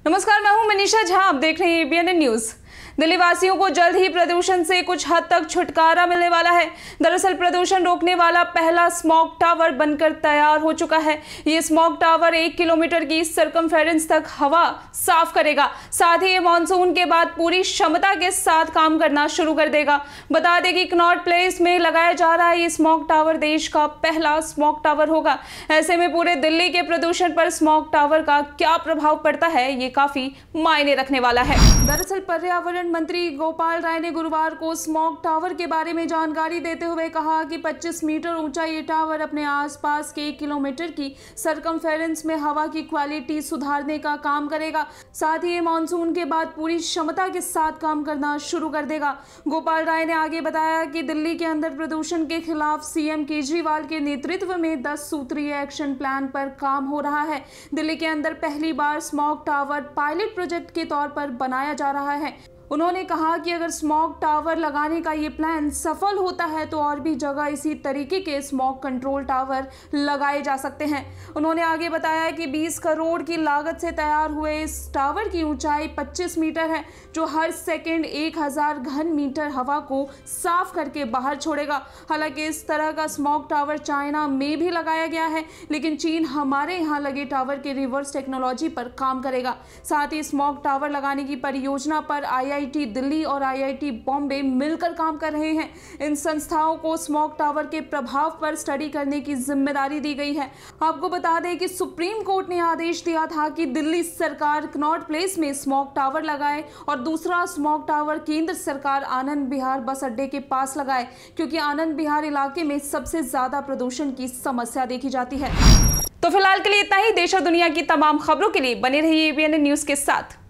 नमस्कार, मैं हूं मनीषा झा। आप देख रहे हैं ABNN न्यूज। दिल्ली वासियों को जल्द ही प्रदूषण से कुछ हद तक छुटकारा मिलने वाला है। दरअसल प्रदूषण रोकने वाला पहला स्मॉग टावर बनकर तैयार हो चुका है। ये स्मॉग टावर 1 किलोमीटर की सर्कमफेरेंस तक हवा साफ करेगा। साथ ही ये मानसून के बाद पूरी क्षमता के साथ काम करना शुरू कर देगा। बता दें कि कनॉट प्लेस में लगाया जा रहा है ये स्मॉग टावर देश का पहला स्मॉग टावर होगा। ऐसे में पूरे दिल्ली के प्रदूषण पर स्मॉग टावर का क्या प्रभाव पड़ता है, ये काफी मायने रखने वाला है। दरअसल पर्यावरण मंत्री गोपाल राय ने गुरुवार को स्मॉग टावर के बारे में जानकारी देते हुए कहा कि 25 मीटर ऊंचा ये टावर अपने आसपास के 1 किलोमीटर की सर्कमफेरेंस में हवा की क्वालिटी सुधारने का काम करेगा। साथ ही ये मानसून के बाद पूरी क्षमता के साथ काम करना शुरू कर देगा। गोपाल राय ने आगे बताया कि दिल्ली के अंदर प्रदूषण के खिलाफ सीएम केजरीवाल के नेतृत्व में 10 सूत्रीय एक्शन प्लान पर काम हो रहा है। दिल्ली के अंदर पहली बार स्मॉग टावर पायलट प्रोजेक्ट के तौर पर बनाया जा रहा है। उन्होंने कहा कि अगर स्मॉग टावर लगाने का ये प्लान सफल होता है तो और भी जगह इसी तरीके के स्मॉग कंट्रोल टावर लगाए जा सकते हैं। उन्होंने आगे बताया कि 20 करोड़ की लागत से तैयार हुए इस टावर की ऊंचाई 25 मीटर है, जो हर सेकंड 1000 घन मीटर हवा को साफ करके बाहर छोड़ेगा। हालांकि इस तरह का स्मॉग टावर चाइना में भी लगाया गया है, लेकिन चीन हमारे यहाँ लगे टावर के रिवर्स टेक्नोलॉजी पर काम करेगा। साथ ही स्मॉग टावर लगाने की परियोजना पर IIT दिल्ली और IIT बॉम्बे मिलकर काम कर रहे हैं। इन संस्थाओं को स्मॉग टावर के प्रभाव पर स्टडी करने की जिम्मेदारी दी गई है। आपको बता दें कि सुप्रीम कोर्ट ने आदेश दिया था कि दिल्ली सरकार कनॉट प्लेस में स्मॉग टावर लगाए और दूसरा स्मॉग टावर केंद्र सरकार आनंद विहार बस अड्डे के पास लगाए, क्योंकि आनंद विहार इलाके में सबसे ज्यादा प्रदूषण की समस्या देखी जाती है। तो फिलहाल के लिए इतना ही। देश और दुनिया की तमाम खबरों के लिए बने रहिए ABNN न्यूज के साथ।